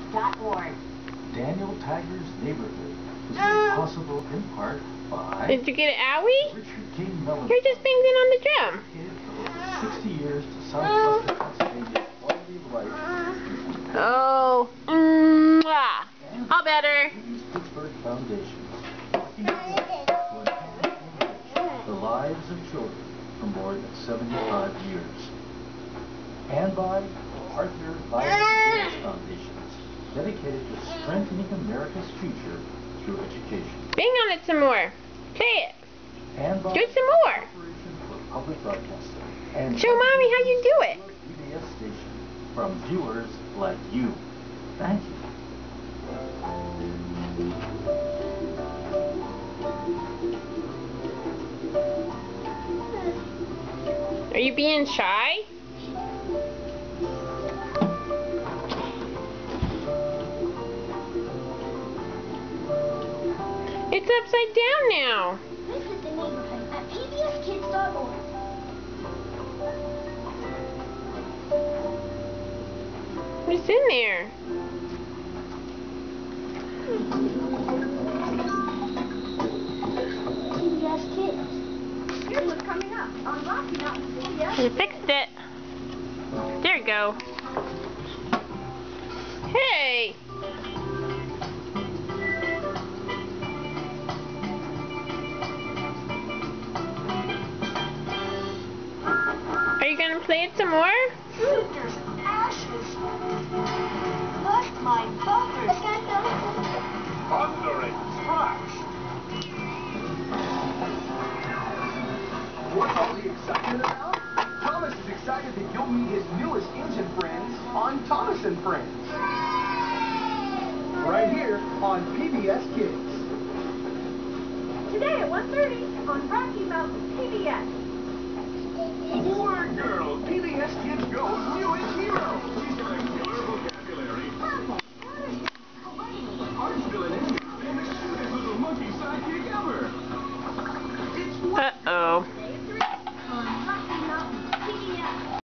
Rockford.org. Daniel Tiger's Neighborhood was made possible in part by... Did you get it, Owie? Richard King Mellon. You're just banging on the drum. For over 60 years to Southwestern Pennsylvania quality of life. Oh, mwah. All better. Pittsburgh Foundation. The lives of children for more than 75 years. And by Arthur Violent Foundations, dedicated to strengthening America's future through education. Bang on it some more. Say it. And by do it some more. Corporation for Public Broadcasting. And show Mommy how you do it. PBS station from viewers like you. Thank you. Are you being shy? It's upside down now. This is the neighborhood at pbskids.org. What's in there? PBS Kids. Here's what's coming up on Rocky Mountain PBS. You fixed it. There you go. Hey! Are you gonna play it some more? There's ashes. Look, my buffers. Thundering splash! What's all the excitement about? Thomas is excited that you'll meet his newest engine friends on Thomas and Friends. Right here on PBS Kids. Today at 1:30 on Rocky Mountain PBS. Boy, girl, PBS Kids Go's new